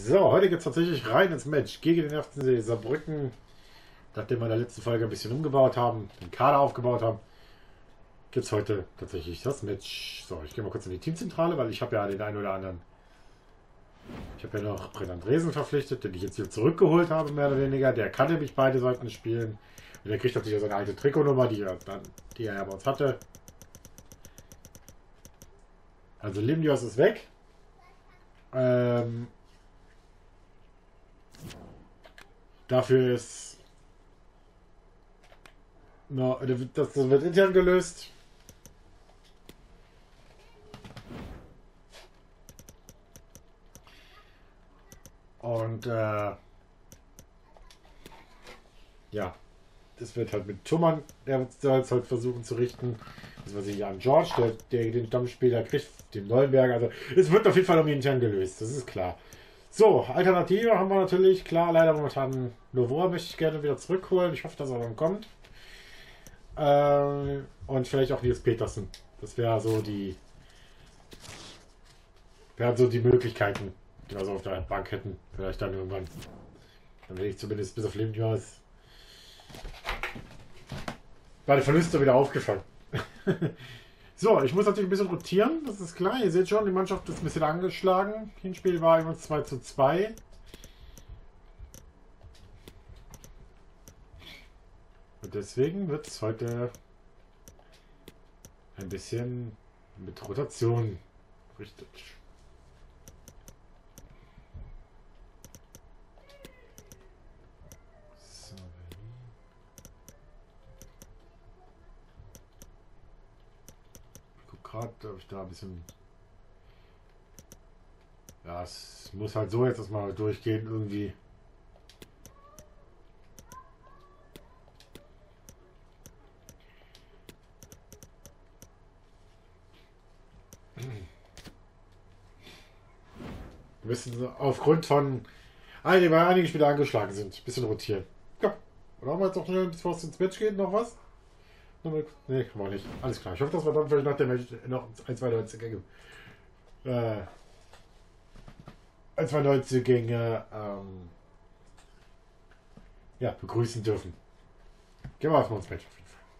So, heute geht es tatsächlich rein ins Match gegen den FC Saarbrücken. Nachdem wir in der letzten Folge ein bisschen umgebaut haben, den Kader aufgebaut haben, gibt es heute tatsächlich das Match. So, ich gehe mal kurz in die Teamzentrale, weil ich habe ja den einen oder anderen. Ich habe ja noch Brent Andresen verpflichtet, den ich jetzt wieder zurückgeholt habe, mehr oder weniger. Der kann nämlich beide Seiten spielen. Und der kriegt natürlich seine alte Trikotnummer, die er ja bei uns hatte. Also Limnios ist weg. Dafür ist das wird intern gelöst. Und ja, das wird halt mit Thumann, der soll es halt versuchen zu richten. Das war sich an George, der den Stammspieler kriegt, den Neuenberger. Also es wird auf jeden Fall um ihn intern gelöst, das ist klar. So, Alternative haben wir natürlich, klar, leider momentan Novoa möchte ich gerne wieder zurückholen. Ich hoffe, dass er dann kommt. Und vielleicht auch Nils Petersen. Das wären so die Möglichkeiten, die wir so auf der Bank hätten. Vielleicht dann irgendwann. Dann hätte ich zumindest bis auf Limnios meine Verluste wieder aufgefangen. So, ich muss natürlich ein bisschen rotieren, das ist klar. Ihr seht schon, die Mannschaft ist ein bisschen angeschlagen. Hinspiel war übrigens 2:2. Und deswegen wird es heute ein bisschen mit Rotation richtig. Gerade, ob ich da ein bisschen. Ja, es muss halt so jetzt erstmal durchgehen irgendwie. Wir müssen aufgrund von einige Spieler angeschlagen sind, ein bisschen rotieren. Ja, oder haben wir jetzt noch schnell, bevor es ins Match geht, noch was? Ne, kann man nicht. Alles klar. Ich hoffe, dass wir dann vielleicht nach dem Match noch ein, zwei Neuzugänge ja, begrüßen dürfen. Gehen wir erstmal ins Match auf jeden Fall.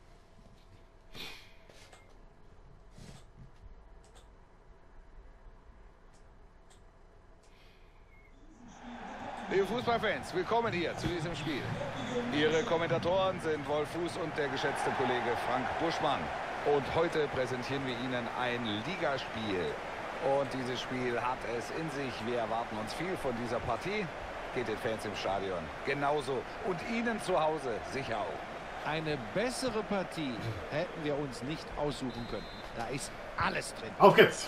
Liebe Fußballfans, willkommen hier zu diesem Spiel. Ihre Kommentatoren sind Wolf Fuß und der geschätzte Kollege Frank Buschmann. Und heute präsentieren wir Ihnen ein Ligaspiel. Und dieses Spiel hat es in sich. Wir erwarten uns viel von dieser Partie. Geht den Fans im Stadion genauso. Und Ihnen zu Hause sicher auch. Eine bessere Partie hätten wir uns nicht aussuchen können. Da ist alles drin. Auf geht's!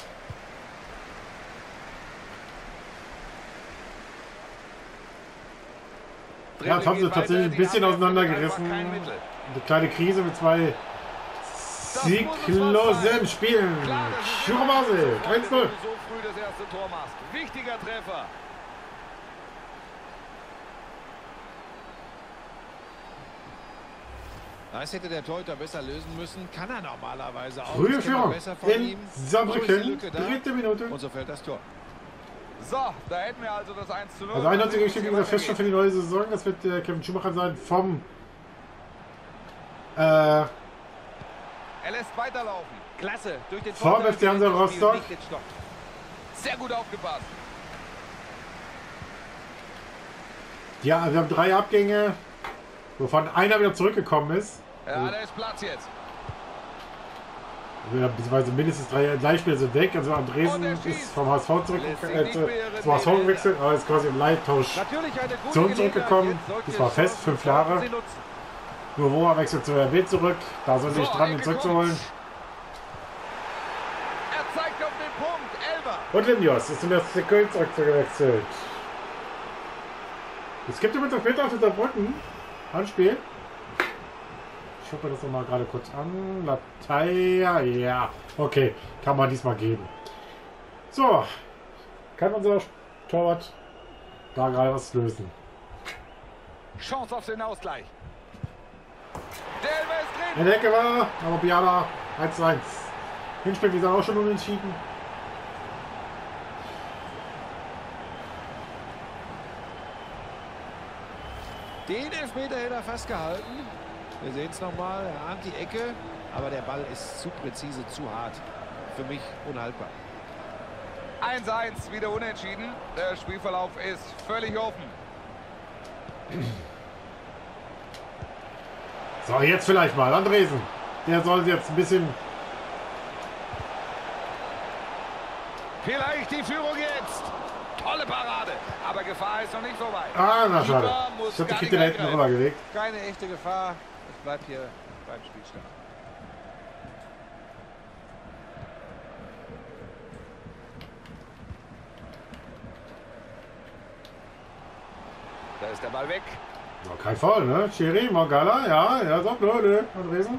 Ja, jetzt haben sie tatsächlich ein bisschen auseinandergerissen. Eine kleine Krise mit zwei sieglosen Spielen. Schurabase, 1:0. So früh das erste Tor machst. Wichtiger Treffer. Das hätte der Torhüter besser lösen müssen. Kann er normalerweise auch. Frühe Führung in Saarbrücken, dritte Minute. Und so fällt das Tor. So, da hätten wir also das 1:0. Also 91 steht dieser fest schon für die neue Saison. Das wird der Kevin Schumacher sein vom er lässt weiterlaufen. Klasse. Durch den vom FC Hansa Rostock. Sehr gut aufgepasst. Ja, wir haben 3 Abgänge, wovon einer wieder zurückgekommen ist. Ja, da ist Platz jetzt. Beziehungsweise mindestens 3 Leihspieler sind weg. Also Andresen ist vom HSV zum HSV gewechselt, aber ist quasi im Leihtausch zu uns zurückgekommen. Das war fest, 5 Jahre. Novoa wechselt zu RB zurück. Da sind wir nicht dran, ihn zurückzuholen. Er zeigt auf den Punkt. Elber. Und Limnios ist zum ersten Köln zurückgewechselt. Es gibt übrigens auch Peter auf Saarbrücken. Handspiel. Ich gucke mir das nochmal gerade kurz an. Lateia, ja. Okay, kann man diesmal geben. So. Kann unser Torwart da gerade was lösen? Chance auf den Ausgleich. Der Elber ist drin. In der Ecke war, aber Biala 1:1. Hinspiel, die sind auch schon unentschieden. Den Elfmeter hätte er fast gehalten. Wir sehen es nochmal. Er ahnt die Ecke. Aber der Ball ist zu präzise, zu hart. Für mich unhaltbar. 1-1, wieder unentschieden. Der Spielverlauf ist völlig offen. So, jetzt vielleicht mal Andresen. Der soll jetzt ein bisschen... Vielleicht die Führung jetzt. Tolle Parade. Aber Gefahr ist noch nicht vorbei. Ah, na schade. Keeper muss Ich habe die gar Kette da nicht hinten eingreifen. rübergelegt. Keine echte Gefahr. Es bleibt hier beim Spielstand. Da ist der Ball weg. Ja, kein Foul, ne? Schiri, Morgala, ja, so, nö, Andresen.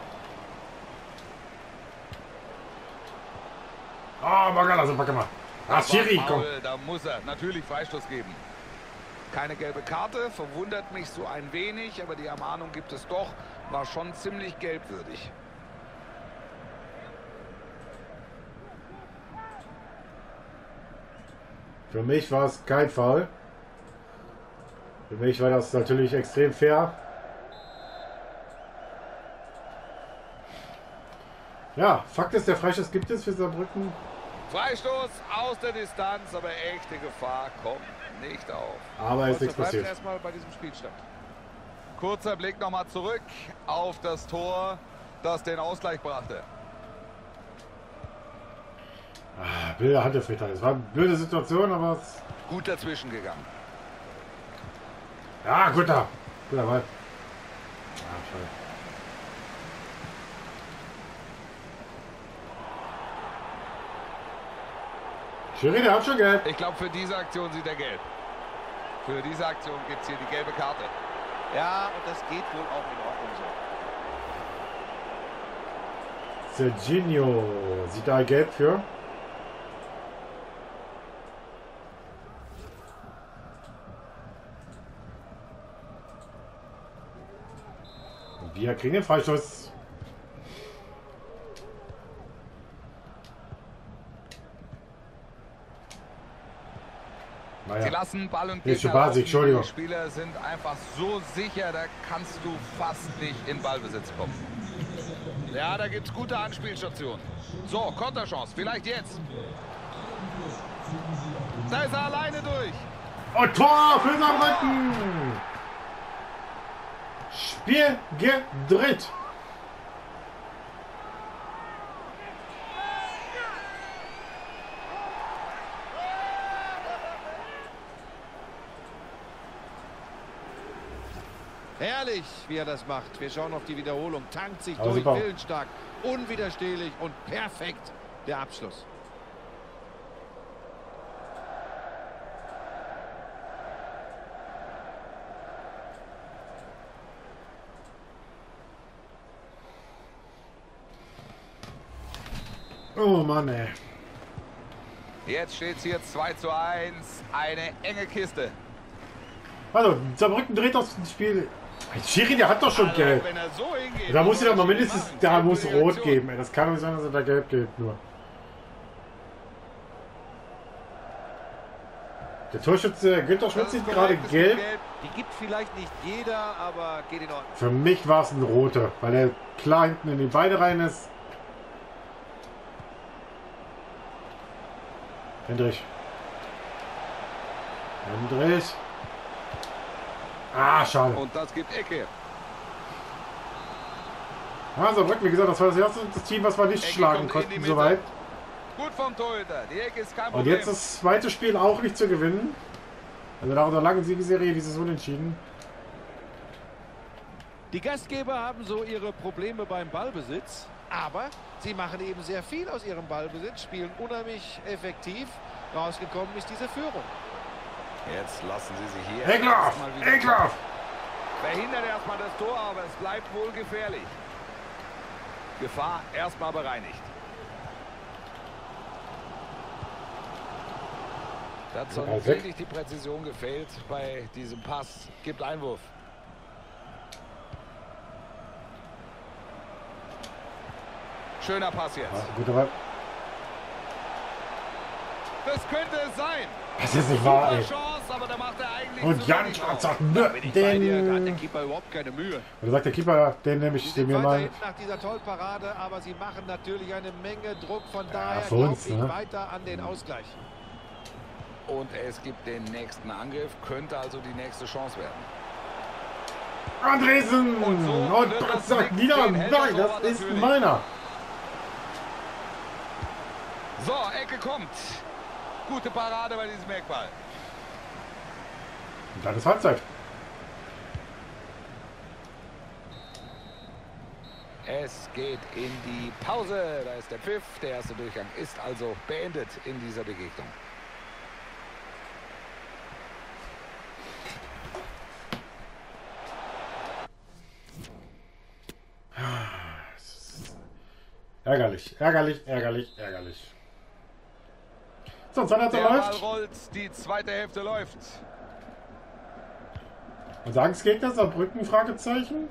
Ah, Morgala, super gemacht. Ah, Schiri, komm. Foul, da muss er natürlich Freistoß geben. Keine gelbe Karte, verwundert mich so ein wenig, aber die Ermahnung gibt es doch. War schon ziemlich gelbwürdig. Für mich war es kein Foul. Für mich war das natürlich extrem fair. Ja, Fakt ist, der Freistoß gibt es für Saarbrücken. Freistoß aus der Distanz, aber echte Gefahr kommt nicht auf. Aber ist nichts Bleibt passiert. erstmal bei diesem Spielstand. Kurzer Blick nochmal zurück auf das Tor, das den Ausgleich brachte. Ah, blöder Handelfmeter. Es war eine blöde Situation, aber es... Gut dazwischen gegangen. Ja, guter Ball. Ah, schade. Schiri, der hat schon gelb. Ich glaube, für diese Aktion sieht er gelb. Für diese Aktion gibt es hier die gelbe Karte. Ja, und das geht wohl auch in Ordnung so. Serginho sieht da gelb für. Und wir kriegen den Freistoß. Sie Naja, lassen Ball und Nicht Gegner Basic, laufen. Entschuldigung. Die Spieler sind einfach so sicher, da kannst du fast nicht in Ballbesitz kommen. Ja, da gibt es gute Anspielstationen. So, Konterchance, vielleicht jetzt. Da ist er alleine durch. und Tor für Saarbrücken. Spiel gedreht. Herrlich, wie er das macht. Wir schauen auf die Wiederholung. Tankt sich Aber durch, super. willensstark, unwiderstehlich und perfekt der Abschluss. Oh Mann, ey. Jetzt steht es hier 2:1. Eine enge Kiste. Also, Saarbrücken dreht das Spiel. Schiri, der hat doch schon Also, gelb. wenn er so hingeht, Da muss was ja mal soll er mindestens, machen? da muss Gelbe rot Reaktion. geben. Ey. Das kann doch nicht sein, dass er da gelb gibt nur. Der Torschütze Günther Schmitz Das ist sieht gerade korrekt, es gelb. gibt Die gibt vielleicht nicht jeder, aber geht in Ordnung. Für mich war es ein roter, weil er klar hinten in die Beine rein ist. Hendrich. Ah, schade. Und das gibt Ecke. Ja, Saarbrücken, wie gesagt, das war das erste Team, was wir nicht Ecke schlagen kommt in die konnten, Mitte. soweit. Gut vom Torhüter. Die Ecke ist kein Und Problem. jetzt das zweite Spiel auch nicht zu gewinnen. Also nach einer langen Siegesserie dieses Unentschieden. Die Gastgeber haben so ihre Probleme beim Ballbesitz, aber sie machen eben sehr viel aus ihrem Ballbesitz, spielen unheimlich effektiv. Rausgekommen ist diese Führung. Jetzt lassen sie sich hier Ekelhaft! erstmal wieder- Ekelhaft! Verhindert erstmal das Tor, aber es bleibt wohl gefährlich. Gefahr erstmal bereinigt. Da hat so ein Ball weg. wenig die Präzision gefehlt bei diesem Pass. Gibt Einwurf. Schöner Pass jetzt. Ja, guter Ball. Das könnte es sein. Das ist nicht wahr, ey. Chance, aber da macht er eigentlich Und so Jan wenig Schwarz draus. sagt, nö, Bin ich bei dir, da hat der den... Keeper überhaupt keine Mühe. Oder sagt der Keeper, den nehme Sie ich sind mir mal... weiterhin nach dieser Tollparade, aber sie machen natürlich eine Menge Druck. Von daher für glaube uns, ich ne? weiter an den Ausgleich. Und es gibt den nächsten Angriff, könnte also die nächste Chance werden. Andresen! Und so Und wird Brett das sagt Nick wieder, den nein, Held das erobert ist natürlich. meiner. So, Ecke kommt. Gute Parade bei diesem Eckball. Und dann ist Halbzeit. Es geht in die Pause. Da ist der Pfiff. Der erste Durchgang ist also beendet in dieser Begegnung. Ärgerlich, ärgerlich, ärgerlich, ärgerlich. So, zweite Halbzeit Der Ball läuft. rollt, die zweite Hälfte läuft. Unser Angstgegner, Saarbrücken, Fragezeichen.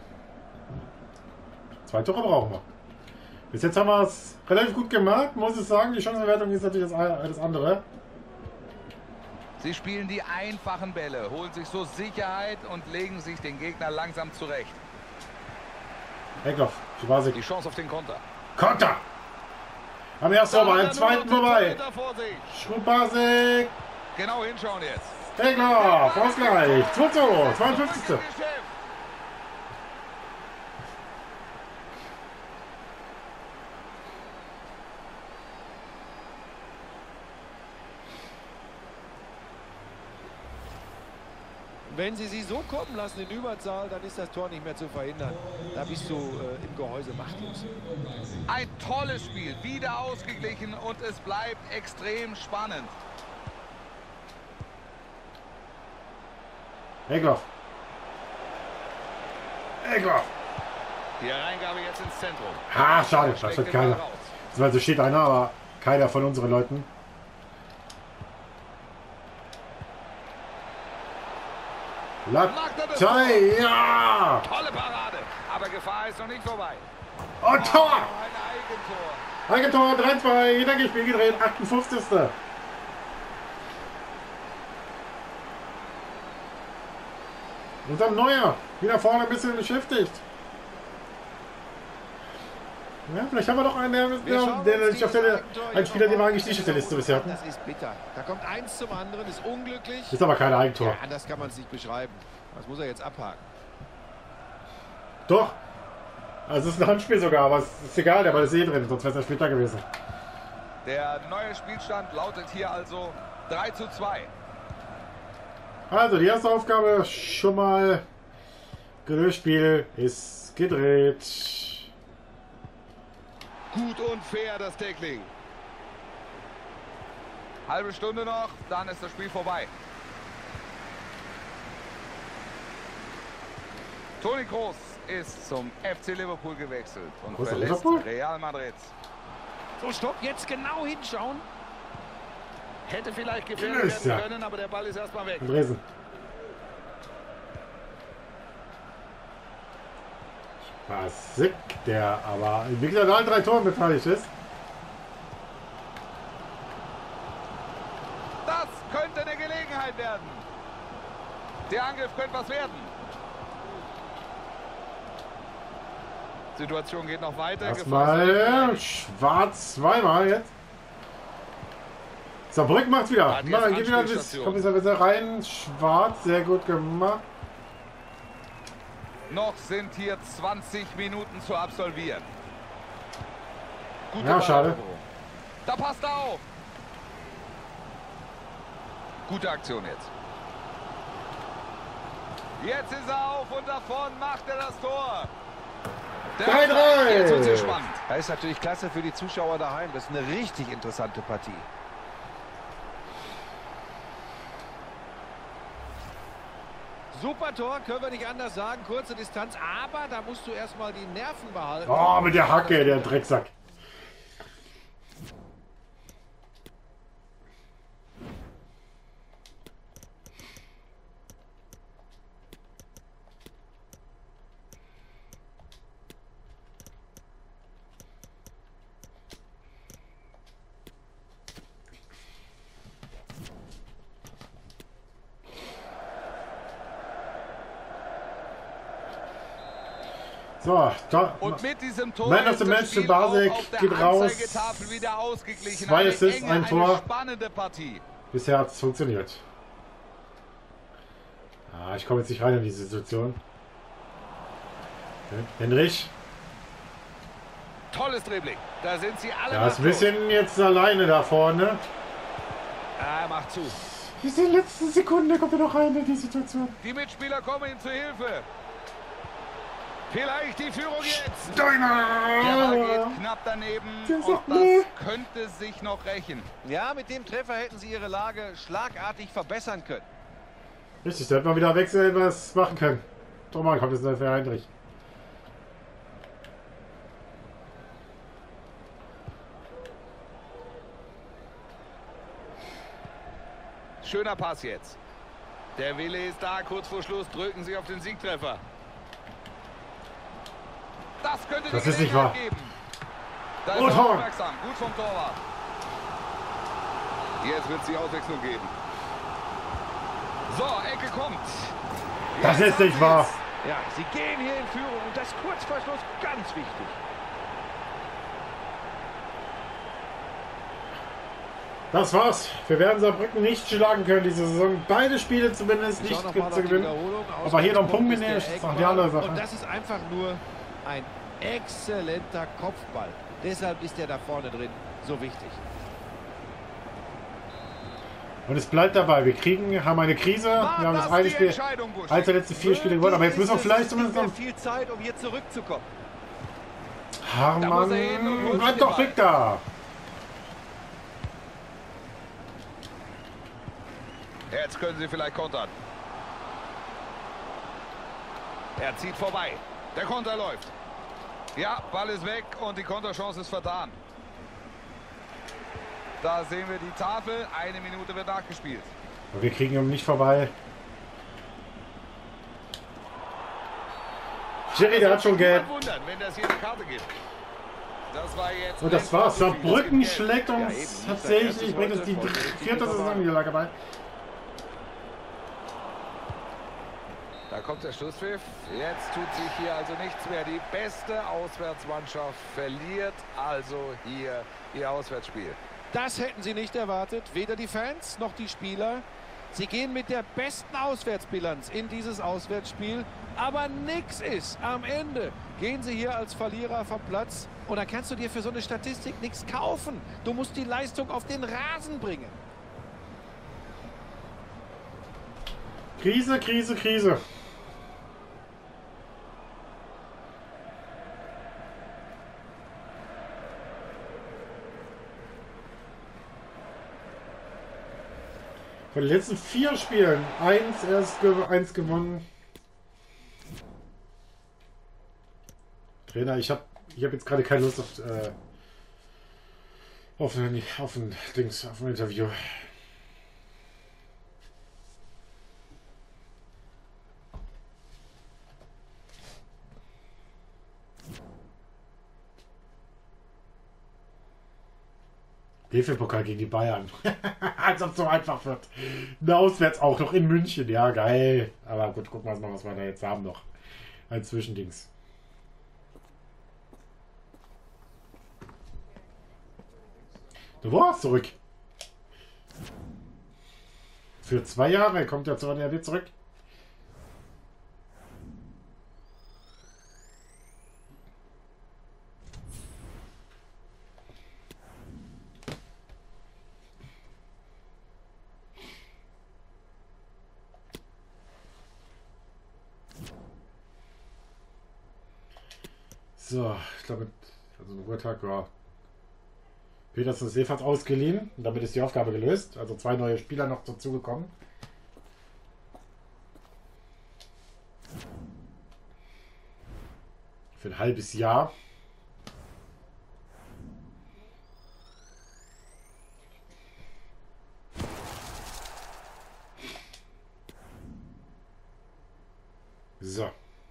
2 Tore brauchen wir. Bis jetzt haben wir es relativ gut gemacht, muss ich sagen. Die Chancenwertung ist natürlich das andere. Sie spielen die einfachen Bälle, holen sich so Sicherheit und legen sich den Gegner langsam zurecht. Eckloff, Schwasik. Die Chance auf den Konter. Konter! Am ersten Da vorbei, hat am er zweiten nur noch den vorbei. Torhüter vor sich. Schubasik. Genau hinschauen jetzt. Eckloff, Ausgleich. 2-2, 52. Geschäft. Wenn sie so kommen lassen in Überzahl, dann ist das Tor nicht mehr zu verhindern. Da bist du im Gehäuse machtlos. Ein tolles Spiel, wieder ausgeglichen und es bleibt extrem spannend. Eckloff. Eckloff. Die Hereingabe jetzt ins Zentrum. Ha, schade, da Steckt steht den Ball keiner. raus. Also steht einer, aber keiner von unseren Leuten. Latei, ja! Tolle Parade, aber Gefahr ist noch nicht vorbei. Und Tor! Ein Eigentor. Eigentor, 3-2, wieder Spiel gedreht, 58. Unser Neuer, wieder vorne ein bisschen beschäftigt. Ja, vielleicht haben wir doch einen, der sich auf der, ein Spieler, den wir eigentlich nicht auf der Liste bisher hatten. Das ist bitter. Da kommt eins zum anderen, ist unglücklich. Ist aber kein Eigentor. Ja, anders kann man es nicht beschreiben. Das muss er jetzt abhaken. Doch. Also es ist ein Handspiel sogar, aber es ist egal, der Ball ist eh drin, sonst wäre es ein Splitter gewesen. Der neue Spielstand lautet hier also 3:2. Also die erste Aufgabe schon mal gelöst. Spiel ist gedreht. Gut und fair das Tackling. Halbe Stunde noch, dann ist das Spiel vorbei. Toni Kroos ist zum FC Liverpool gewechselt und Kroos verlässt Liverpool? Real Madrid. So, stopp, jetzt genau hinschauen. Hätte vielleicht gefährlich Ist werden ja. können, aber der Ball ist erstmal weg. Andresen. Basik, der aber wie gesagt an allen 3 Toren beteiligt ist. Das könnte eine Gelegenheit werden. Der Angriff könnte was werden. Situation geht noch weiter. Erstmal Schwarz zweimal jetzt. Saarbrücken macht's wieder. Hat jetzt Mal, geht wieder Anspielstation. kommt jetzt wieder rein. Schwarz, sehr gut gemacht. Noch sind hier 20 Minuten zu absolvieren. Gute Ja, schade. Balleroberung. Da passt er auf. Gute Aktion jetzt. Jetzt ist er auf und davon macht er das Tor. 3-3. Jetzt wird es spannend. Das ist natürlich klasse für die Zuschauer daheim. Das ist eine richtig interessante Partie. Super Tor, können wir nicht anders sagen. Kurze Distanz, aber da musst du erstmal die Nerven behalten. Oh, mit der Hacke, der Drecksack. So, da. Und mit diesem Tor Man of the Match zu Basek geht raus. Wieder ausgeglichen. 2 Assists, ein Tor. Eine spannende Partie. Bisher hat es funktioniert. Ah, ich komme jetzt nicht rein in diese Situation. Henrich. Tolles Dribbling. Da sind sie alle. Ja, ist ein bisschen jetzt alleine da vorne. Er macht zu. Bis in der letzten Sekunde kommt er noch rein in die Situation. Die Mitspieler kommen ihm zu Hilfe. Vielleicht die Führung jetzt. Steiner! Der Ball geht knapp daneben und das könnte sich noch rächen. Ja, mit dem Treffer hätten sie ihre Lage schlagartig verbessern können. Richtig, da hätte man wieder wechseln was machen können. Thomas kommt jetzt für Heinrich. Schöner Pass jetzt. Der Wille ist da, kurz vor Schluss drücken sie auf den Siegtreffer. Das könnte das die ist nicht wahr. Geben. Da ist Oh, er Tor. aufmerksam. Gut vom Torwart. Jetzt wird es die Auswechslung geben. So, Ecke kommt. Das ist nicht wahr. Ja, sie gehen hier in Führung und das kurz vor Schluss ganz wichtig. Das war's. Wir werden Saarbrücken nicht schlagen können diese Saison. Beide Spiele zumindest nicht zu gewinnen. Aber hier noch ein Punkt mitnehmen, das ist noch die andere Sache. Und das ist einfach nur ein exzellenter Kopfball. Deshalb ist er da vorne drin so wichtig. Und es bleibt dabei. Wir haben eine Krise. Wir haben das eine Spiel, eins der letzten 4 Spiele gewonnen. Aber jetzt müssen wir vielleicht zumindest noch... viel Zeit, um hier zurückzukommen. Hartmann, bleib doch weg da. Jetzt können sie vielleicht kontern. Er zieht vorbei. Der Konter läuft. Ja, Ball ist weg und die Konterchance ist vertan. Da sehen wir die Tafel. 1 Minute wird nachgespielt. Und wir kriegen ihn nicht vorbei. Jerry, der hat schon Gelb. Wundern, wenn das hier eine Karte gibt. Das war jetzt. Und das war's. Saarbrücken schlägt uns tatsächlich. Bringt uns die 4. Saisonniederlage bei. Da kommt der Schlusspfiff. Jetzt tut sich hier also nichts mehr. Die beste Auswärtsmannschaft verliert also hier ihr Auswärtsspiel. Das hätten sie nicht erwartet, weder die Fans noch die Spieler. Sie gehen mit der besten Auswärtsbilanz in dieses Auswärtsspiel, aber nix ist. Am Ende gehen sie hier als Verlierer vom Platz und da kannst du dir für so eine Statistik nichts kaufen. Du musst die Leistung auf den Rasen bringen. Krise, Krise, Krise. Von den letzten 4 Spielen 1 gewonnen. Trainer, ich hab jetzt gerade keine Lust auf ein Interview. DFB-Pokal gegen die Bayern. Als ob es so einfach wird. Auswärts auch noch in München. Ja, geil. Aber gut, gucken wir mal, was wir da jetzt haben noch. Ein Zwischendings. Du warst zurück. Für 2 Jahre kommt er zur NRW zurück. So, ich glaube, also ein Ruhetag war Petersen ist Seefahrt ausgeliehen und damit ist die Aufgabe gelöst. Also 2 neue Spieler noch dazugekommen. Für ein halbes Jahr. So.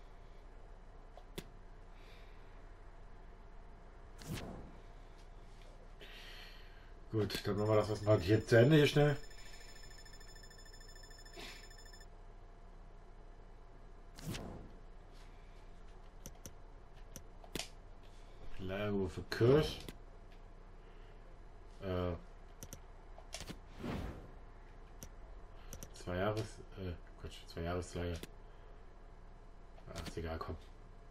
Gut, dann machen wir das, was wir hier zu Ende hier schnell. Na, irgendwo für Kirsch. Zwei Jahresleihe. Ach, ist egal, komm.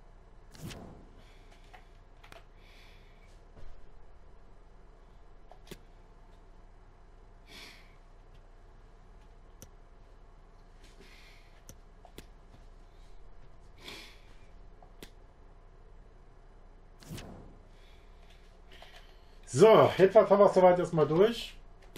So, jetzt haben wir es soweit erstmal durch.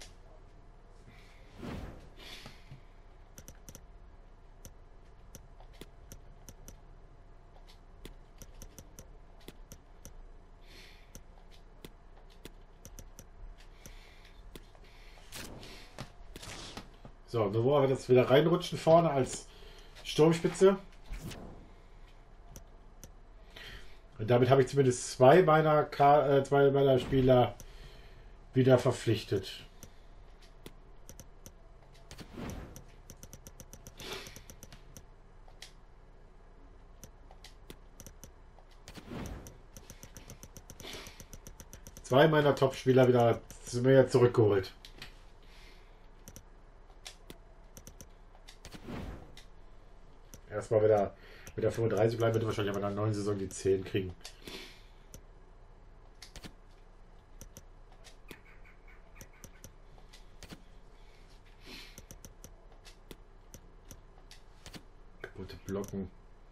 So, nur wo wir das wieder reinrutschen vorne als Sturmspitze. Und damit habe ich zumindest zwei meiner Spieler wieder verpflichtet. Zwei meiner Top-Spieler wieder zu mir zurückgeholt. Erstmal wieder mit der 35 bleiben, wird wahrscheinlich aber in der neuen Saison die 10 kriegen. Kaputte Blocken.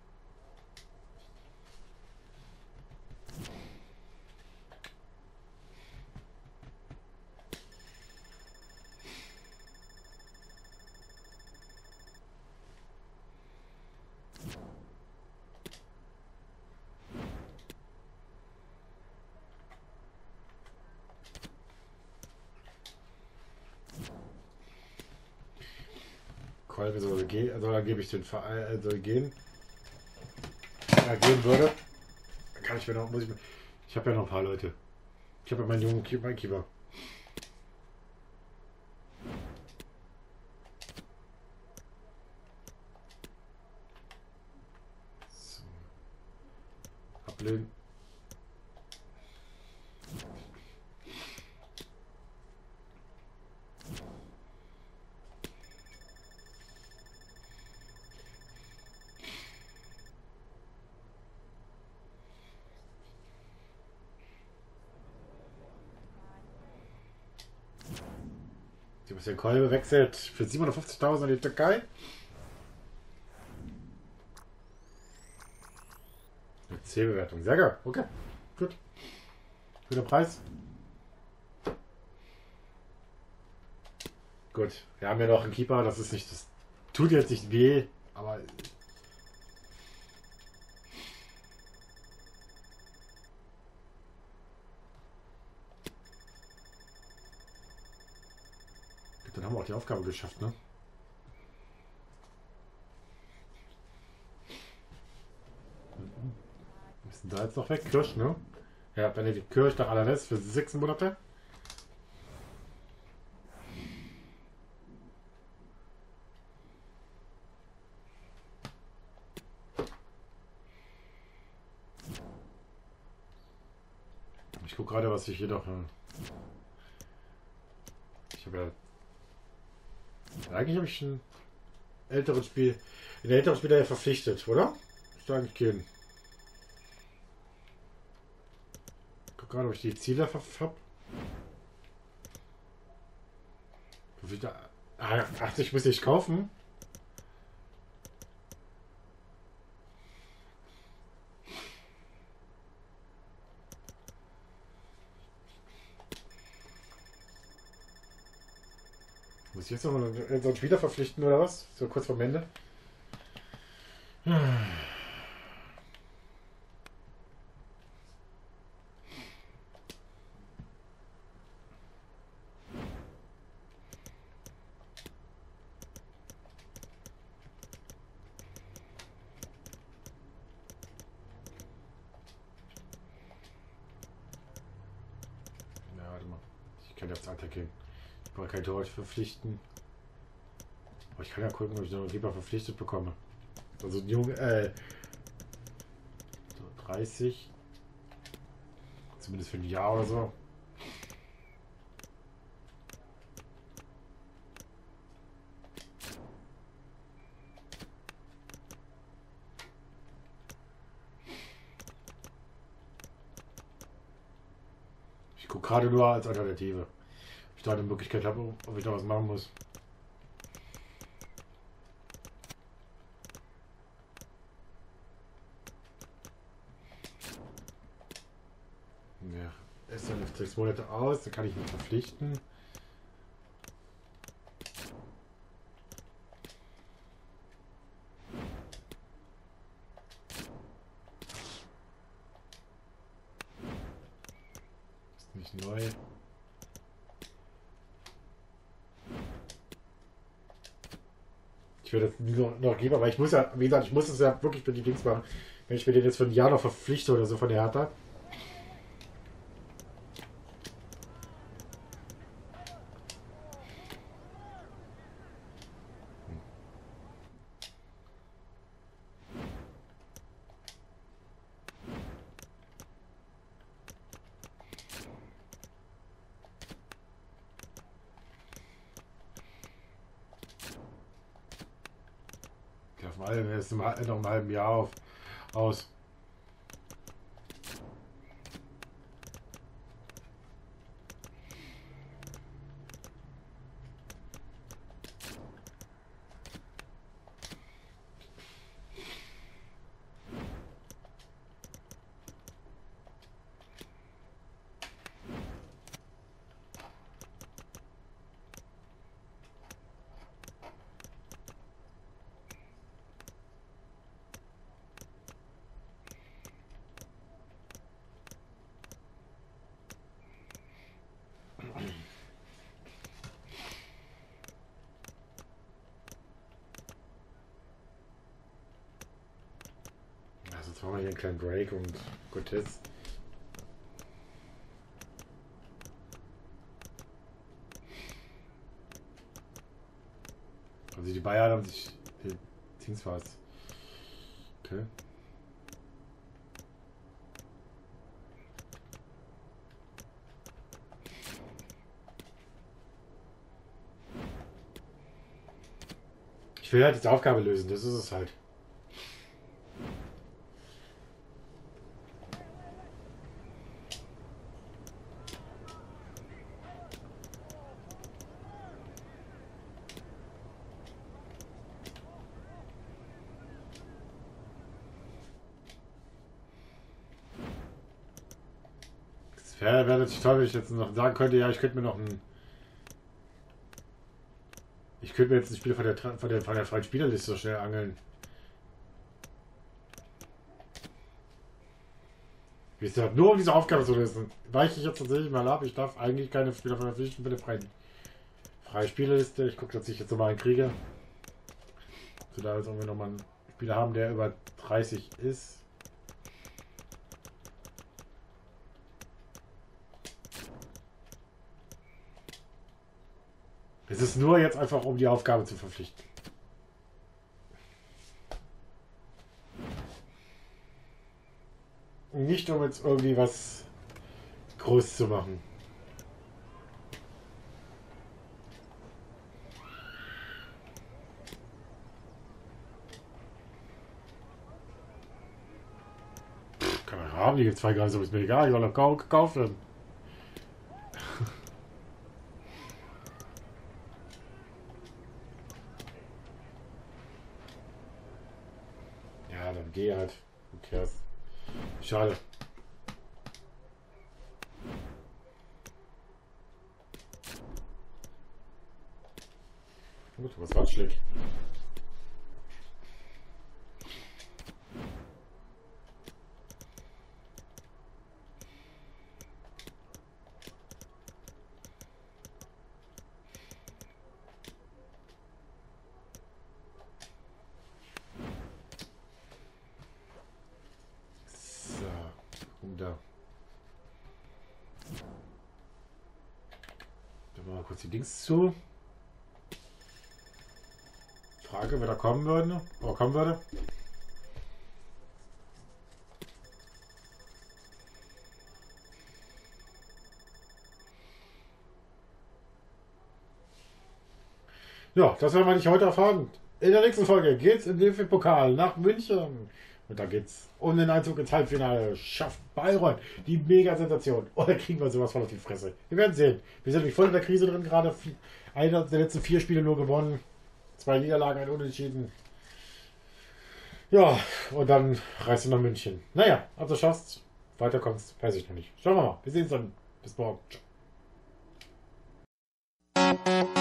Kolbe soll gehen, also da gebe ich den Verein, soll gehen. Ja, gehen würde. Dann kann ich mir noch, ich habe ja noch ein paar Leute. Ich habe ja meinen jungen Keeper. So. Ablehnen. Sebastian Kolbe wechselt für 750.000 in die Türkei. Eine C-Bewertung. Sehr geil. Okay. Gut. Guter Preis. Gut. Wir haben ja noch einen Keeper. Das ist nicht. Das tut jetzt nicht weh. Aber. Dann haben wir auch die Aufgabe geschafft, ne? Müssen da jetzt noch weg? Kirsch, ne? Ja, wenn ihr die Kirsch nach Alanes für 6 Monate. Ich gucke gerade, was ich hier noch. Ich habe ja. Eigentlich habe ich einen älteren Spieler ja verpflichtet, oder? Müsste eigentlich gehen. Ich gucke gerade, ob ich die Ziele habe. Ah, 80 muss ich kaufen. Muss ich jetzt noch mal so einen Spieler verpflichten oder was? So kurz vorm Ende. Ja, warte mal. Ich kann jetzt attackieren. Ich brauche kein Torwart verpflichten. Aber ich kann ja gucken, ob ich noch einen Keeper verpflichtet bekomme. Also ein Junge, so 30. Zumindest für ein Jahr oder so. Ich gucke gerade nur als Alternative. Ob ich da eine Möglichkeit habe, ob ich da was machen muss. Ja, ist dann 6 Monate aus, da kann ich mich verpflichten. Ist nicht neu. Ich werde das noch geben, aber ich muss ja, wie gesagt, ich muss es ja wirklich für die Dings machen. Wenn ich mir den jetzt für ein Jahr noch verpflichte oder so von der Hertha. Er ist noch einem halben Jahr aus. Jetzt machen wir hier einen kleinen Break und gut ist. Also die Bayern haben sich Dings fast. Okay. Ich will halt diese Aufgabe lösen, das ist es halt. Ja, wäre natürlich toll, wenn ich jetzt noch sagen könnte, ja, ich könnte mir noch ein. Ich könnte mir jetzt ein Spiel von der freien Spielerliste so schnell angeln. Wie ist das? Nur um diese Aufgabe zu lösen. Weiche ich jetzt tatsächlich mal ab. Ich darf eigentlich keine Spieler von der Pflichten für eine freie Spielerliste. Ich gucke, dass ich jetzt nochmal einen kriege. So, da jetzt irgendwie nochmal einen Spieler haben, der über 30 ist. Es ist nur jetzt einfach, um die Aufgabe zu verpflichten. Nicht um jetzt irgendwie was groß zu machen. Kann man haben, die gibt 2 Grad, so ist mir egal, ich soll noch gekauft werden. Ja, dann geh halt. Okay. Schade. Gut, was war schlecht? Da. Da machen wir kurz die Dings zu. Frage, wer da kommen würde. Oder kommen würde. Ja, das werden wir nicht heute erfahren. In der nächsten Folge geht's im DFB-Pokal nach München. Und da geht's um den Einzug ins Halbfinale. Schafft Bayreuth die Mega-Sensation. Oder kriegen wir sowas voll auf die Fresse? Wir werden sehen. Wir sind nämlich voll in der Krise drin gerade. Einer der letzten 4 Spiele nur gewonnen. 2 Niederlagen, ein Unentschieden. Ja, und dann reist du nach München. Naja, ob du schaffst, weiterkommst, weiß ich noch nicht. Schauen wir mal. Wir sehen uns dann. Bis morgen. Ciao.